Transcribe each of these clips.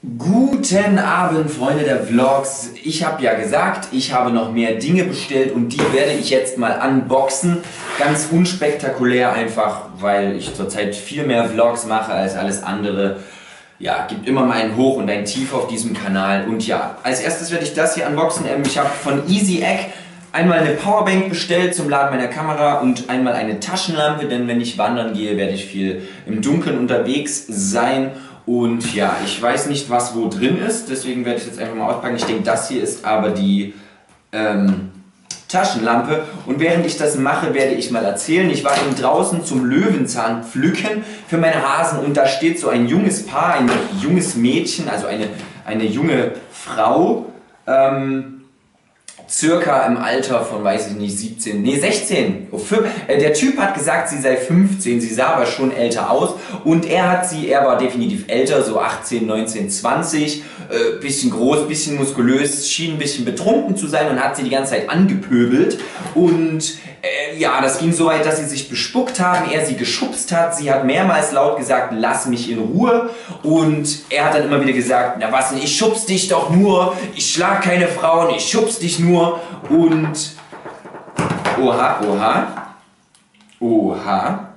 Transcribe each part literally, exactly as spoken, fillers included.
Guten Abend, Freunde der Vlogs. Ich habe ja gesagt, ich habe noch mehr Dinge bestellt und die werde ich jetzt mal unboxen. Ganz unspektakulär einfach, weil ich zurzeit viel mehr Vlogs mache als alles andere. Ja, gibt immer mal ein Hoch und ein Tief auf diesem Kanal. Und ja, als erstes werde ich das hier unboxen. Ich habe von Easy Egg einmal eine Powerbank bestellt zum Laden meiner Kamera und einmal eine Taschenlampe, denn wenn ich wandern gehe, werde ich viel im Dunkeln unterwegs sein. Und ja, ich weiß nicht, was wo drin ist, deswegen werde ich jetzt einfach mal auspacken. Ich denke, das hier ist aber die ähm, Taschenlampe. Und während ich das mache, werde ich mal erzählen. Ich war eben draußen zum Löwenzahn pflücken für meine Hasen und da steht so ein junges Paar, ein junges Mädchen, also eine, eine junge Frau, ähm, circa im Alter von, weiß ich nicht, siebzehn, nee, sechzehn. Der Typ hat gesagt, sie sei fünfzehn, sie sah aber schon älter aus und er hat sie, er war definitiv älter, so achtzehn, neunzehn, zwanzig, äh, bisschen groß, bisschen muskulös, schien ein bisschen betrunken zu sein und hat sie die ganze Zeit angepöbelt und äh, ja, das ging so weit, dass sie sich bespuckt haben, er sie geschubst hat, sie hat mehrmals laut gesagt, lass mich in Ruhe und er hat dann immer wieder gesagt, na was denn, ich schubs dich doch nur, ich schlag keine Frauen, ich schubs dich nur. Und oha, oha, oha.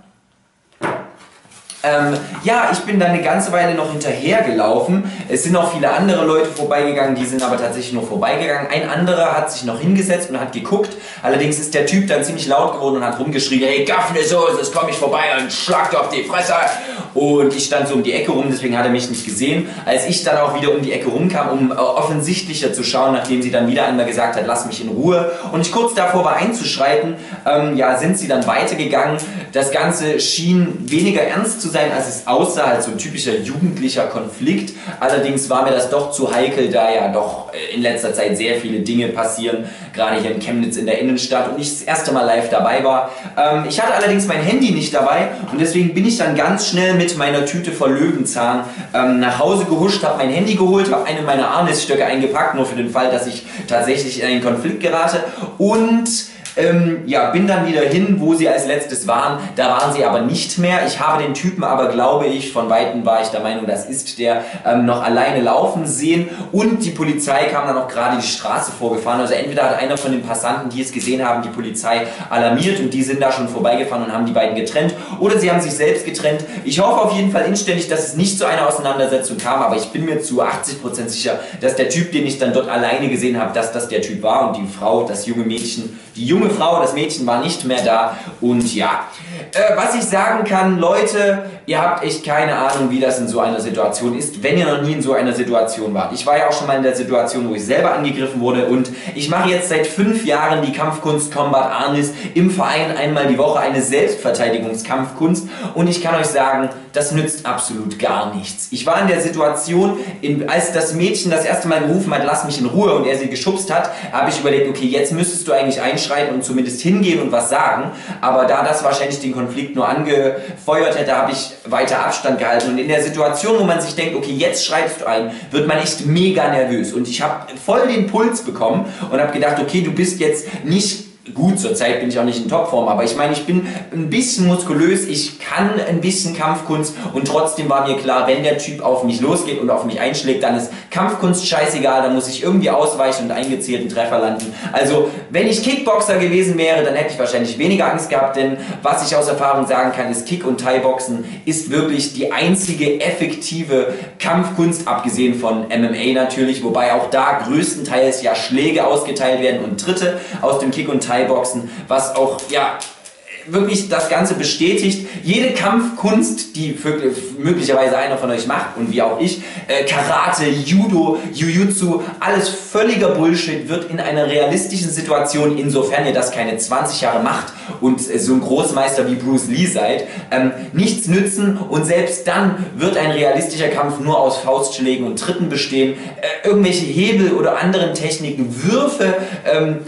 Ähm, ja, ich bin dann eine ganze Weile noch hinterhergelaufen. Es sind auch viele andere Leute vorbeigegangen, die sind aber tatsächlich nur vorbeigegangen. Ein anderer hat sich noch hingesetzt und hat geguckt. Allerdings ist der Typ dann ziemlich laut geworden und hat rumgeschrien, hey Gaffne, so, jetzt komm ich vorbei und schlag dir auf die Fresse. Und ich stand so um die Ecke rum, deswegen hat er mich nicht gesehen. Als ich dann auch wieder um die Ecke rumkam, um äh, offensichtlicher zu schauen, nachdem sie dann wieder einmal gesagt hat, lass mich in Ruhe, und ich kurz davor war einzuschreiten, ähm, ja, sind sie dann weitergegangen. Das Ganze schien weniger ernst zu sein, als es aussah, als so ein typischer jugendlicher Konflikt. Allerdings war mir das doch zu heikel, da ja doch in letzter Zeit sehr viele Dinge passieren, gerade hier in Chemnitz in der Innenstadt, und ich das erste Mal live dabei war. Ähm, ich hatte allerdings mein Handy nicht dabei und deswegen bin ich dann ganz schnell mit meiner Tüte voll Löwenzahn ähm, nach Hause gehuscht, habe mein Handy geholt, habe einen meiner Arnisstöcke eingepackt, nur für den Fall, dass ich tatsächlich in einen Konflikt gerate, und Ähm, ja, bin dann wieder hin, wo sie als letztes waren. Da waren sie aber nicht mehr. Ich habe den Typen aber, glaube ich, von Weitem war ich der Meinung, das ist der, ähm, noch alleine laufen sehen. Und die Polizei kam dann auch gerade die Straße vorgefahren. Also entweder hat einer von den Passanten, die es gesehen haben, die Polizei alarmiert und die sind da schon vorbeigefahren und haben die beiden getrennt. Oder sie haben sich selbst getrennt. Ich hoffe auf jeden Fall inständig, dass es nicht zu einer Auseinandersetzung kam, aber ich bin mir zu achtzig Prozent sicher, dass der Typ, den ich dann dort alleine gesehen habe, dass das der Typ war und die Frau, das junge Mädchen, die junge Frau, das Mädchen war nicht mehr da. Und ja, äh, was ich sagen kann, Leute, ihr habt echt keine Ahnung, wie das in so einer Situation ist, wenn ihr noch nie in so einer Situation wart. Ich war ja auch schon mal in der Situation, wo ich selber angegriffen wurde, und ich mache jetzt seit fünf Jahren die Kampfkunst Combat Arnis im Verein einmal die Woche, eine Selbstverteidigungskampfkunst, und ich kann euch sagen, das nützt absolut gar nichts. Ich war in der Situation, in, als das Mädchen das erste Mal gerufen hat, lass mich in Ruhe, und er sie geschubst hat, habe ich überlegt, okay, jetzt müsstest du eigentlich einschreiten und zumindest hingehen und was sagen, aber da das wahrscheinlich den Konflikt nur angefeuert hätte, habe ich weiter Abstand gehalten, und in der Situation, wo man sich denkt, okay, jetzt schreitest du ein, wird man echt mega nervös, und ich habe voll den Puls bekommen und habe gedacht, okay, du bist jetzt nicht gut, zurzeit bin ich auch nicht in Topform, aber ich meine, ich bin ein bisschen muskulös, ich kann ein bisschen Kampfkunst, und trotzdem war mir klar, wenn der Typ auf mich losgeht und auf mich einschlägt, dann ist Kampfkunst scheißegal, dann muss ich irgendwie ausweichen und einen gezielten Treffer landen. Also, wenn ich Kickboxer gewesen wäre, dann hätte ich wahrscheinlich weniger Angst gehabt, denn was ich aus Erfahrung sagen kann, ist, Kick- und Thai-Boxen ist wirklich die einzige effektive Kampfkunst, abgesehen von M M A natürlich, wobei auch da größtenteils ja Schläge ausgeteilt werden und Tritte aus dem Kick- und Thai Boxen, was auch, ja, wirklich das Ganze bestätigt. Jede Kampfkunst, die für, möglicherweise einer von euch macht, und wie auch ich, äh, Karate, Judo, Jujutsu, alles völliger Bullshit, wird in einer realistischen Situation, insofern ihr das keine zwanzig Jahre macht und äh, so ein Großmeister wie Bruce Lee seid, ähm, nichts nützen, und selbst dann wird ein realistischer Kampf nur aus Faustschlägen und Tritten bestehen. Äh, irgendwelche Hebel oder anderen Techniken, Würfe, ähm,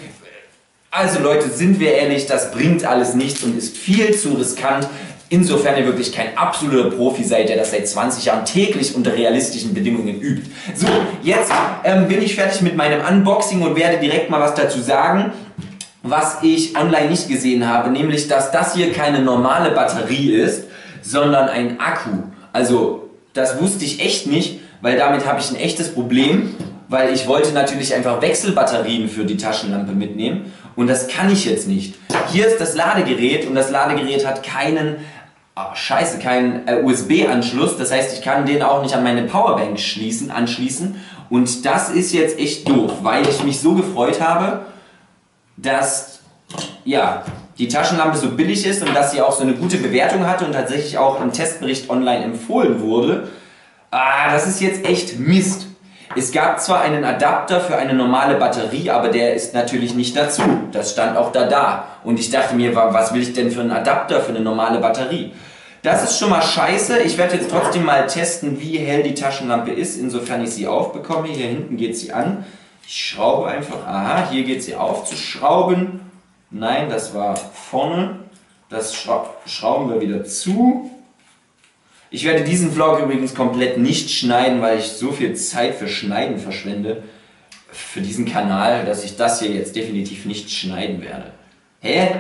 Also Leute, sind wir ehrlich, das bringt alles nichts und ist viel zu riskant. Insofern ihr wirklich kein absoluter Profi seid, der das seit zwanzig Jahren täglich unter realistischen Bedingungen übt. So, jetzt ähm, bin ich fertig mit meinem Unboxing und werde direkt mal was dazu sagen, was ich online nicht gesehen habe, nämlich, dass das hier keine normale Batterie ist, sondern ein Akku. Also, das wusste ich echt nicht. weil damit habe ich ein echtes Problem, weil ich wollte natürlich einfach Wechselbatterien für die Taschenlampe mitnehmen und das kann ich jetzt nicht. Hier ist das Ladegerät und das Ladegerät hat keinen, oh, scheiße, keinen äh, U S B-Anschluss, das heißt, ich kann den auch nicht an meine Powerbank schließen, anschließen und das ist jetzt echt doof, weil ich mich so gefreut habe, dass, ja, die Taschenlampe so billig ist und dass sie auch so eine gute Bewertung hatte und tatsächlich auch im Testbericht online empfohlen wurde. Ah, das ist jetzt echt Mist. Es gab zwar einen Adapter für eine normale Batterie, aber der ist natürlich nicht dazu. Das stand auch da da. Und ich dachte mir, was will ich denn für einen Adapter für eine normale Batterie? Das ist schon mal scheiße. Ich werde jetzt trotzdem mal testen, wie hell die Taschenlampe ist, insofern ich sie aufbekomme. Hier hinten geht sie an. Ich schraube einfach, aha, hier geht sie auf zu schrauben. Nein, das war vorne. Das schra schrauben wir wieder zu. Ich werde diesen Vlog übrigens komplett nicht schneiden, weil ich so viel Zeit für Schneiden verschwende. Für diesen Kanal, dass ich das hier jetzt definitiv nicht schneiden werde. Hä?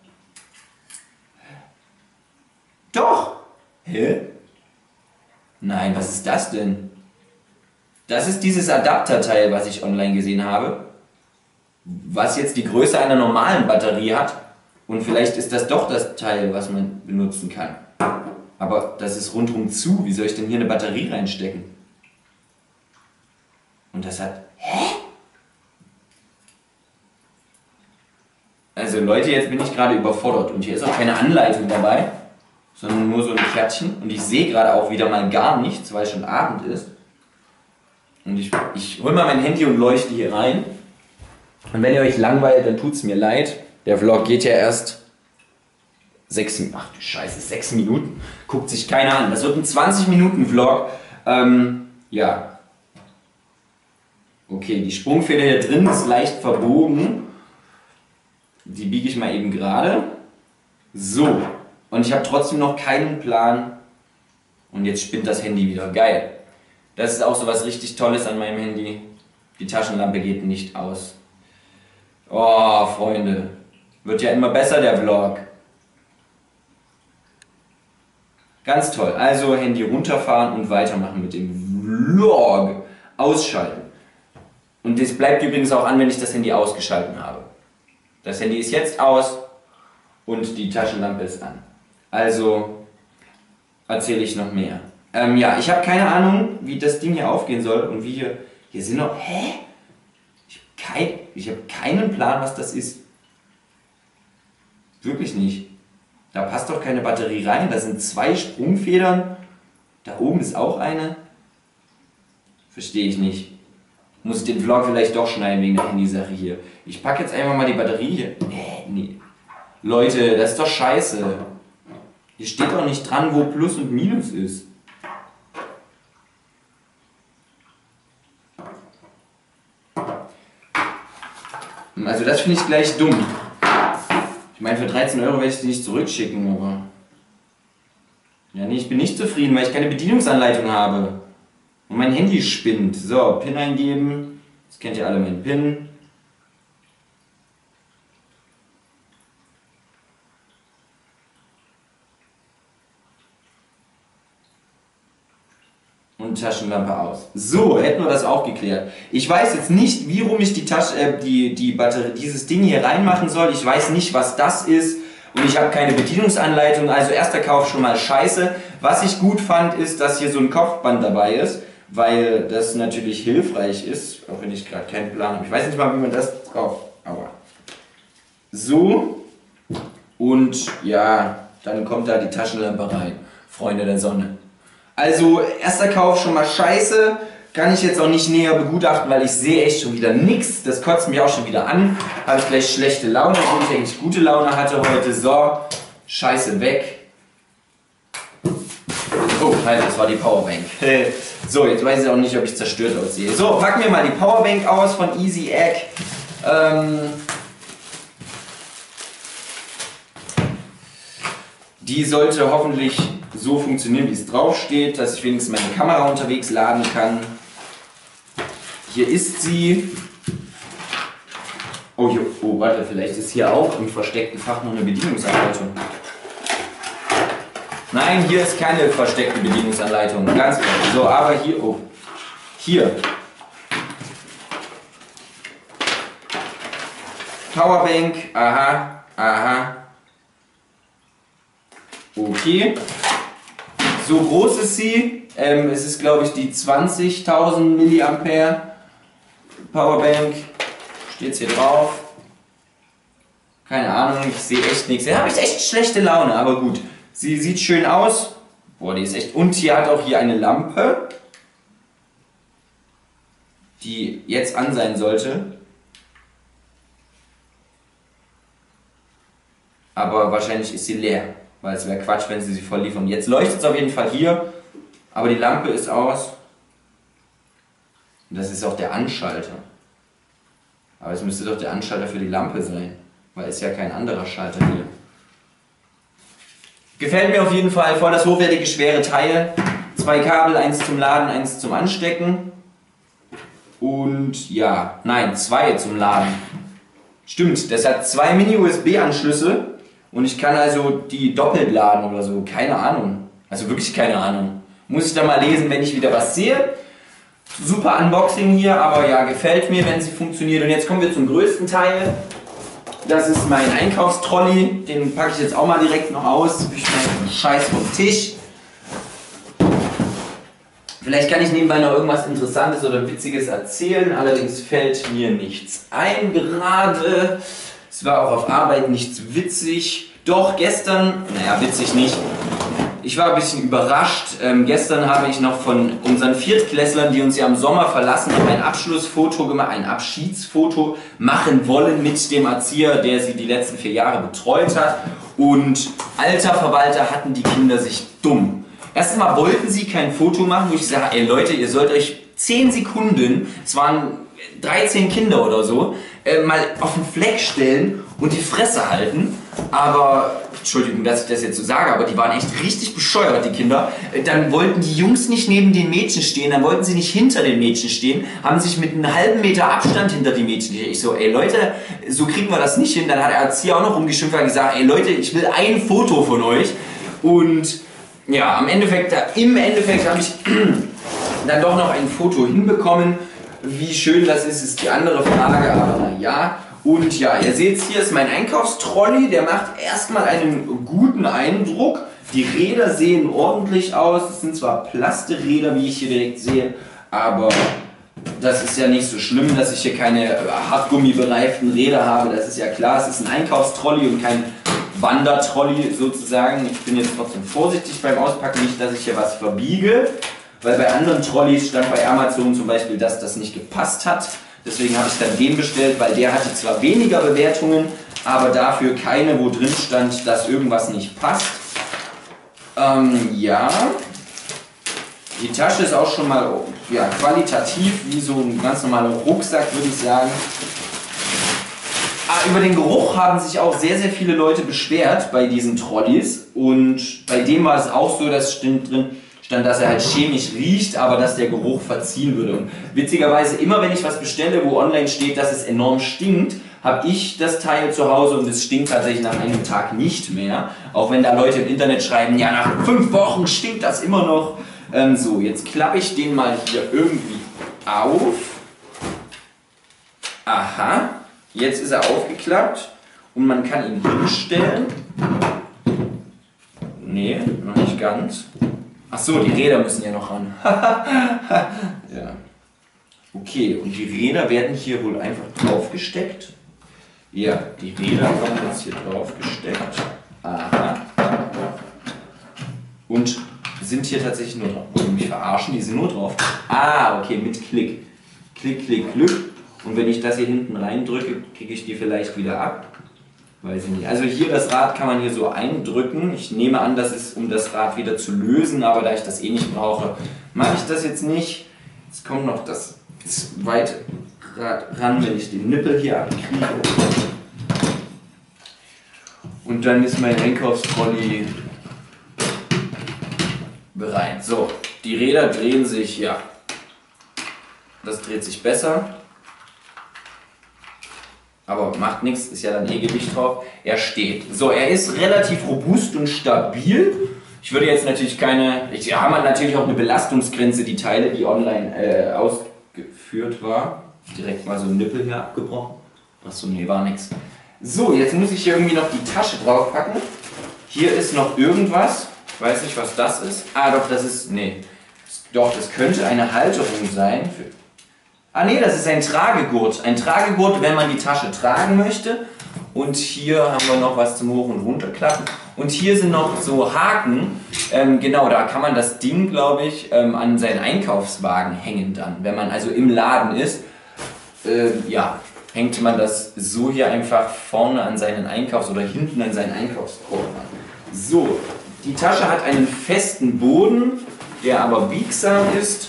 Doch! Hä? Nein, was ist das denn? Das ist dieses Adapterteil, was ich online gesehen habe. Was jetzt die Größe einer normalen Batterie hat. Und vielleicht ist das doch das Teil, was man benutzen kann. Aber das ist rundum zu. Wie soll ich denn hier eine Batterie reinstecken? Und das hat... Hä? Also Leute, jetzt bin ich gerade überfordert. Und hier ist auch keine Anleitung dabei, sondern nur so ein Kärtchen. Und ich sehe gerade auch wieder mal gar nichts, weil es schon Abend ist. Und ich, ich hole mal mein Handy und leuchte hier rein. Und wenn ihr euch langweilt, dann tut es mir leid. Der Vlog geht ja erst sechs Minuten. Ach du Scheiße, sechs Minuten. Guckt sich keiner an. Das wird ein zwanzig Minuten Vlog. Ähm, ja. Okay, die Sprungfeder hier drin ist leicht verbogen. Die biege ich mal eben gerade. So. Und ich habe trotzdem noch keinen Plan. Und jetzt spinnt das Handy wieder. Geil. Das ist auch so was richtig Tolles an meinem Handy. Die Taschenlampe geht nicht aus. Oh, Freunde. Wird ja immer besser, der Vlog. Ganz toll. Also Handy runterfahren und weitermachen mit dem Vlog. Ausschalten. Und das bleibt übrigens auch an, wenn ich das Handy ausgeschalten habe. Das Handy ist jetzt aus und die Taschenlampe ist an. Also erzähle ich noch mehr. Ähm, ja, ich habe keine Ahnung, wie das Ding hier aufgehen soll und wie hier... Hier sind noch... Hä? Ich habe kein, ich hab keinen Plan, was das ist. Wirklich nicht. Da passt doch keine Batterie rein. Da sind zwei Sprungfedern. Da oben ist auch eine. Verstehe ich nicht. Muss ich den Vlog vielleicht doch schneiden wegen der Handysache hier. Ich packe jetzt einfach mal die Batterie hier. Nee, nee. Leute, das ist doch scheiße. Hier steht doch nicht dran, wo Plus und Minus ist. Also das finde ich gleich dumm. Ich meine, für dreizehn Euro werde ich sie nicht zurückschicken, aber... Ja, nee, ich bin nicht zufrieden, weil ich keine Bedienungsanleitung habe. Und mein Handy spinnt. So, PIN eingeben. Das kennt ihr alle, meinen PIN. Und Taschenlampe aus. So, hätten wir das auch geklärt. Ich weiß jetzt nicht, wie rum ich die Tasche, äh, die, die Batterie, dieses Ding hier reinmachen soll. Ich weiß nicht, was das ist. Und ich habe keine Bedienungsanleitung. Also erster Kauf schon mal scheiße. Was ich gut fand, ist, dass hier so ein Kopfband dabei ist. Weil das natürlich hilfreich ist. Auch wenn ich gerade keinen Plan habe. Ich weiß nicht mal, wie man das kauft. Aber so. Und ja, dann kommt da die Taschenlampe rein. Freunde der Sonne. Also, erster Kauf schon mal scheiße, kann ich jetzt auch nicht näher begutachten, weil ich sehe echt schon wieder nichts. Das kotzt mich auch schon wieder an. Habe ich gleich schlechte Laune, obwohl ich eigentlich gute Laune hatte heute. So, scheiße weg. Oh, halt, das war die Powerbank. So, jetzt weiß ich auch nicht, ob ich zerstört aussehe. So, packen wir mal die Powerbank aus von Easy Egg. Ähm... Die sollte hoffentlich so funktionieren, wie es drauf steht, dass ich wenigstens meine Kamera unterwegs laden kann. Hier ist sie. Oh, hier, oh, warte, vielleicht ist hier auch im versteckten Fach noch eine Bedienungsanleitung. Nein, hier ist keine versteckte Bedienungsanleitung, ganz klar. So, aber hier, oh, Hier. Powerbank, aha, aha. Okay. So groß ist sie. Ähm, es ist, glaube ich, die zwanzigtausend Milliampere Powerbank. Steht hier drauf. Keine Ahnung, ich sehe echt nichts. Da habe ich echt schlechte Laune, aber gut. Sie sieht schön aus. Boah, die ist echt. Und hier hat auch hier eine Lampe, die jetzt an sein sollte. Aber wahrscheinlich ist sie leer, weil es wäre Quatsch, wenn sie sie voll liefern. Jetzt leuchtet es auf jeden Fall hier, aber die Lampe ist aus. Und das ist auch der Anschalter. Aber es müsste doch der Anschalter für die Lampe sein, weil es ja kein anderer Schalter hier. Gefällt mir auf jeden Fall, voll das hochwertige, schwere Teil. Zwei Kabel, eins zum Laden, eins zum Anstecken. Und ja, nein, zwei zum Laden. Stimmt, das hat zwei Mini-U S B-Anschlüsse. Und ich kann also die doppelt laden oder so, keine Ahnung. Also wirklich keine Ahnung. Muss ich da mal lesen, wenn ich wieder was sehe. Super Unboxing hier, aber ja, gefällt mir, wenn sie funktioniert. Und jetzt kommen wir zum größten Teil. Das ist mein Einkaufstrolley. Den packe ich jetzt auch mal direkt noch aus. Ich schmeiße den Scheiß vom Tisch. Vielleicht kann ich nebenbei noch irgendwas Interessantes oder Witziges erzählen. Allerdings fällt mir nichts ein gerade. Es war auch auf Arbeit nichts witzig. Doch, gestern, naja, witzig nicht. Ich war ein bisschen überrascht. Ähm, gestern habe ich noch von unseren Viertklässlern, die uns ja im Sommer verlassen haben, ein Abschlussfoto gemacht, ein Abschiedsfoto machen wollen mit dem Erzieher, der sie die letzten vier Jahre betreut hat. Und alter Verwalter, hatten die Kinder sich dumm. Erstmal wollten sie kein Foto machen, wo ich sage, ey Leute, ihr sollt euch zehn Sekunden, es waren dreizehn Kinder oder so, äh, mal auf den Fleck stellen und die Fresse halten. Aber, Entschuldigung, dass ich das jetzt so sage, aber die waren echt richtig bescheuert, die Kinder. Dann wollten die Jungs nicht neben den Mädchen stehen, dann wollten sie nicht hinter den Mädchen stehen, haben sich mit einem halben Meter Abstand hinter die Mädchen gelegt. Ich so, ey Leute, so kriegen wir das nicht hin. Dann hat der Erzieher auch noch rumgeschimpft und gesagt, ey Leute, ich will ein Foto von euch. Und ja, am Endeffekt, im Endeffekt habe ich dann doch noch ein Foto hinbekommen. Wie schön das ist, ist die andere Frage, aber naja. Und ja, ihr seht hier ist mein Einkaufstrolley, der macht erstmal einen guten Eindruck. Die Räder sehen ordentlich aus, es sind zwar Plasteräder, wie ich hier direkt sehe, aber das ist ja nicht so schlimm, dass ich hier keine hartgummibereiften Räder habe, das ist ja klar. Es ist ein Einkaufstrolley und kein Wandertrolley sozusagen. Ich bin jetzt trotzdem vorsichtig beim Auspacken, nicht, dass ich hier was verbiege. Weil bei anderen Trolleys stand bei Amazon zum Beispiel, dass das nicht gepasst hat. Deswegen habe ich dann den bestellt, weil der hatte zwar weniger Bewertungen, aber dafür keine, wo drin stand, dass irgendwas nicht passt. Ähm, ja. Die Tasche ist auch schon mal ja, qualitativ wie so ein ganz normaler Rucksack, würde ich sagen. Ah, über den Geruch haben sich auch sehr, sehr viele Leute beschwert bei diesen Trolleys. Und bei dem war es auch so, dass stand drin stand, dass er halt chemisch riecht, aber dass der Geruch verziehen würde. Und witzigerweise, immer wenn ich was bestelle, wo online steht, dass es enorm stinkt, habe ich das Teil zu Hause und es stinkt tatsächlich nach einem Tag nicht mehr. Auch wenn da Leute im Internet schreiben, ja, nach fünf Wochen stinkt das immer noch. Ähm, so, jetzt klappe ich den mal hier irgendwie auf. Aha, jetzt ist er aufgeklappt und man kann ihn hinstellen. Nee, noch nicht ganz. Ach so, die Räder müssen ja noch ran. Ja. Okay, und die Räder werden hier wohl einfach draufgesteckt. Ja, die Räder werden jetzt hier draufgesteckt. Aha. Und sind hier tatsächlich nur drauf. Wollen mich verarschen? Die sind nur drauf. Ah, okay, mit Klick. Klick, Klick, Klick. Und wenn ich das hier hinten reindrücke, kriege ich die vielleicht wieder ab. Weiß ich nicht. Also hier das Rad kann man hier so eindrücken. Ich nehme an, das ist, um das Rad wieder zu lösen, aber da ich das eh nicht brauche, mache ich das jetzt nicht. Jetzt kommt noch das zweite Rad ran, wenn ich den Nippel hier abkriege. Und dann ist mein Einkaufstrolley bereit. So, die Räder drehen sich, ja. Das dreht sich besser. Aber macht nichts, ist ja dann eh Gewicht drauf. Er steht. So, er ist relativ robust und stabil. Ich würde jetzt natürlich keine, ich haben halt natürlich auch eine Belastungsgrenze, die Teile, die online äh, ausgeführt war. Direkt mal so ein Nippel hier abgebrochen. Achso, nee, war nix. So, jetzt muss ich hier irgendwie noch die Tasche draufpacken. Hier ist noch irgendwas. Ich weiß nicht, was das ist. Ah, doch, das ist, nee. Doch, das könnte eine Halterung sein. Für, ah, nee, das ist ein Tragegurt. Ein Tragegurt, wenn man die Tasche tragen möchte. Und hier haben wir noch was zum Hoch- und Runterklappen. Und hier sind noch so Haken. Ähm, genau, da kann man das Ding, glaube ich, ähm, an seinen Einkaufswagen hängen dann. Wenn man also im Laden ist, äh, ja, hängt man das so hier einfach vorne an seinen Einkaufs- oder hinten an seinen Einkaufskorb an. So, die Tasche hat einen festen Boden, der aber biegsam ist.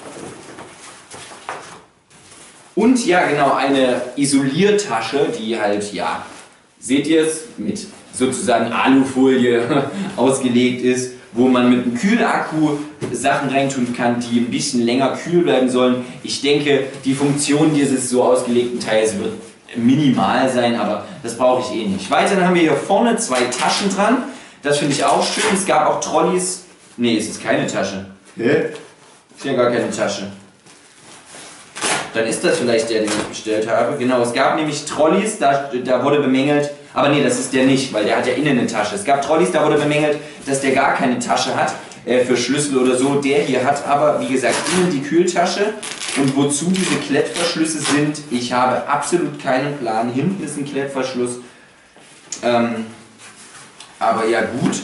Und ja, genau, eine Isoliertasche, die halt, ja, seht ihr es, mit sozusagen Alufolie ausgelegt ist, wo man mit einem Kühlakku Sachen reintun kann, die ein bisschen länger kühl bleiben sollen. Ich denke, die Funktion dieses so ausgelegten Teils wird minimal sein, aber das brauche ich eh nicht. Weiterhin haben wir hier vorne zwei Taschen dran. Das finde ich auch schön. Es gab auch Trolleys. Nee, es ist keine Tasche. Hä? Ist ja gar keine Tasche. Dann ist das vielleicht der, den ich bestellt habe. Genau, es gab nämlich Trolleys, da, da wurde bemängelt, aber nee, das ist der nicht, weil der hat ja innen eine Tasche. Es gab Trolleys, da wurde bemängelt, dass der gar keine Tasche hat, äh, für Schlüssel oder so. Der hier hat aber, wie gesagt, innen die Kühltasche. Und wozu diese Klettverschlüsse sind, ich habe absolut keinen Plan. Hinten ist ein Klettverschluss. Ähm, aber ja gut,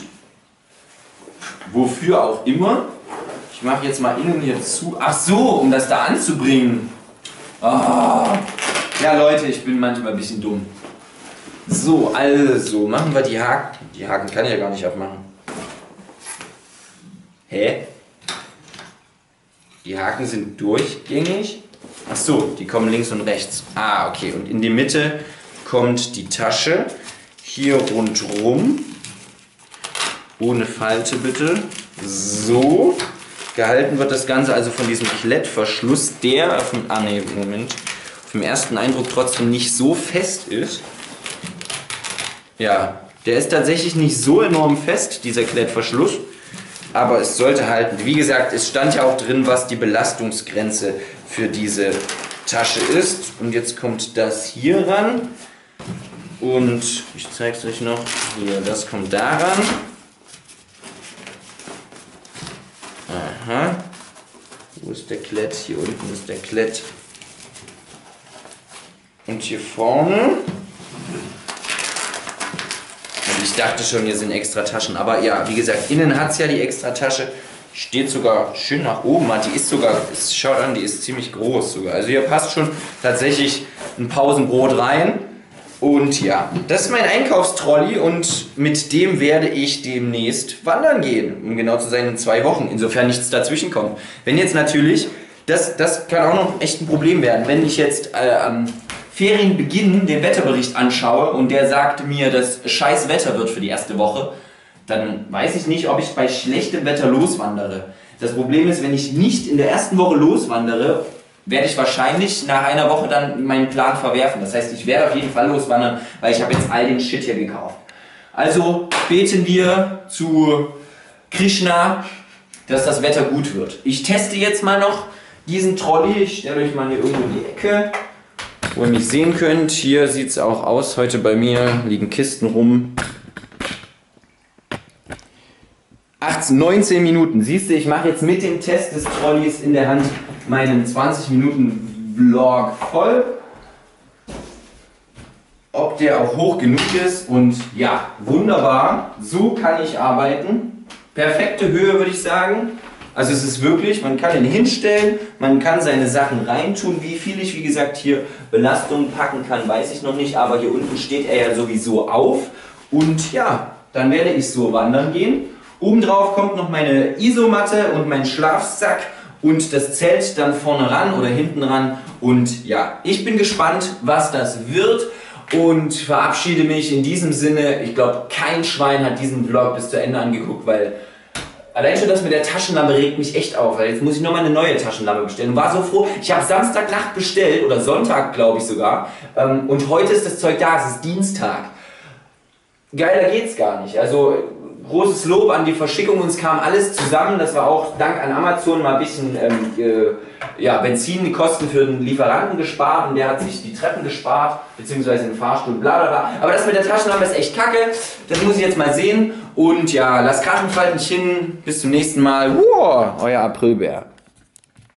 wofür auch immer. Ich mache jetzt mal innen hier zu. Ach so, um das da anzubringen. Oh. Ja Leute, ich bin manchmal ein bisschen dumm. So, also machen wir die Haken. Die Haken kann ich ja gar nicht abmachen. Hä? Die Haken sind durchgängig. Ach so, die kommen links und rechts. Ah, okay. Und in die Mitte kommt die Tasche. Hier rundherum. Ohne Falte bitte. So. Gehalten wird das Ganze also von diesem Klettverschluss, der auf dem, ah, nee, Moment, auf dem ersten Eindruck trotzdem nicht so fest ist. Ja, der ist tatsächlich nicht so enorm fest, dieser Klettverschluss, aber es sollte halten. Wie gesagt, es stand ja auch drin, was die Belastungsgrenze für diese Tasche ist. Und jetzt kommt das hier ran und ich zeige es euch noch, hier, das kommt da ran. Aha. Wo ist der Klett? Hier unten ist der Klett. Und hier vorne. Und ich dachte schon, hier sind extra Taschen. Aber ja, wie gesagt, innen hat es ja die extra Tasche. Steht sogar schön nach oben. Die ist sogar, es schaut an, die ist ziemlich groß sogar. Also hier passt schon tatsächlich ein Pausenbrot rein. Und ja, das ist mein Einkaufstrolley und mit dem werde ich demnächst wandern gehen. Um genau zu sein, in zwei Wochen, insofern nichts dazwischen kommt. Wenn jetzt natürlich, das, das kann auch noch echt ein Problem werden, wenn ich jetzt äh, am Ferienbeginn den Wetterbericht anschaue und der sagt mir, dass scheiß Wetter wird für die erste Woche, dann weiß ich nicht, ob ich bei schlechtem Wetter loswandere. Das Problem ist, wenn ich nicht in der ersten Woche loswandere, werde ich wahrscheinlich nach einer Woche dann meinen Plan verwerfen. Das heißt, ich werde auf jeden Fall loswandern, weil ich habe jetzt all den Shit hier gekauft. Also beten wir zu Krishna, dass das Wetter gut wird. Ich teste jetzt mal noch diesen Trolley. Ich stelle euch mal hier irgendwo in die Ecke, wo ihr mich sehen könnt. Hier sieht es auch aus. Heute bei mir liegen Kisten rum. achtzehn, neunzehn Minuten. Siehst du, ich mache jetzt mit dem Test des Trolleys in der Hand meinen zwanzig Minuten Vlog voll. Ob der auch hoch genug ist und ja, wunderbar. So kann ich arbeiten. Perfekte Höhe würde ich sagen. Also es ist wirklich, man kann ihn hinstellen, man kann seine Sachen reintun. Wie viel ich, wie gesagt, hier Belastungen packen kann, weiß ich noch nicht. Aber hier unten steht er ja sowieso auf. Und ja, dann werde ich so wandern gehen. Obendrauf kommt noch meine Isomatte und mein Schlafsack und das Zelt dann vorne ran oder hinten ran. Und ja, ich bin gespannt, was das wird und verabschiede mich in diesem Sinne. Ich glaube, kein Schwein hat diesen Vlog bis zu Ende angeguckt, weil allein schon das mit der Taschenlampe regt mich echt auf. Weil jetzt muss ich nochmal eine neue Taschenlampe bestellen. Und war so froh, ich habe Samstagnacht bestellt oder Sonntag, glaube ich sogar. Und heute ist das Zeug da, es ist Dienstag. Geiler geht's gar nicht. Also großes Lob an die Verschickung, uns kam alles zusammen, das war auch dank an Amazon mal ein bisschen ähm, äh, ja, Benzin, die Kosten für den Lieferanten gespart und der hat sich die Treppen gespart, beziehungsweise den Fahrstuhl, bla bla bla. Aber das mit der Taschenlampe ist echt kacke, das muss ich jetzt mal sehen und ja, lasst Krachen, fallt nicht hin, bis zum nächsten Mal, wow, euer Aprilbär.